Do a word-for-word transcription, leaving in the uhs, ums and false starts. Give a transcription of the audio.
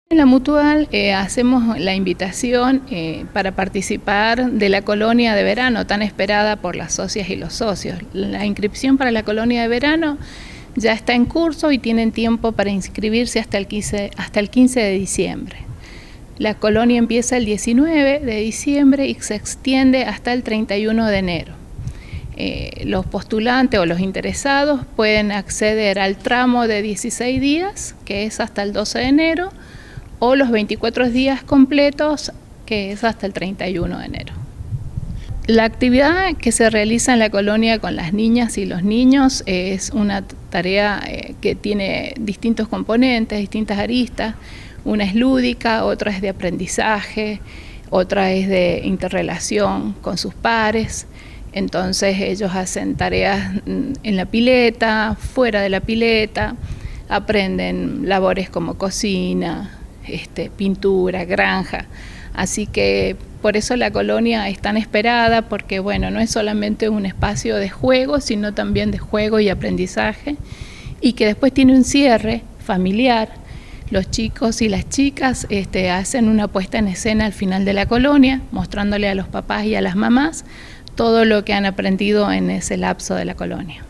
En la Mutual eh, hacemos la invitación eh, para participar de la colonia de verano tan esperada por las socias y los socios. La inscripción para la colonia de verano ya está en curso y tienen tiempo para inscribirse hasta el quince, hasta el quince de diciembre. La colonia empieza el diecinueve de diciembre y se extiende hasta el treinta y uno de enero. Eh, los postulantes o los interesados pueden acceder al tramo de dieciséis días, que es hasta el doce de enero, o los veinticuatro días completos, que es hasta el treinta y uno de enero. La actividad que se realiza en la colonia con las niñas y los niños es una tarea eh, que tiene distintos componentes, distintas aristas. Una es lúdica, otra es de aprendizaje, otra es de interrelación con sus pares. Entonces ellos hacen tareas en la pileta, fuera de la pileta, aprenden labores como cocina, Este, pintura, granja, así que por eso la colonia es tan esperada, porque bueno, no es solamente un espacio de juego, sino también de juego y aprendizaje, y que después tiene un cierre familiar. Los chicos y las chicas este, hacen una puesta en escena al final de la colonia, mostrándole a los papás y a las mamás todo lo que han aprendido en ese lapso de la colonia.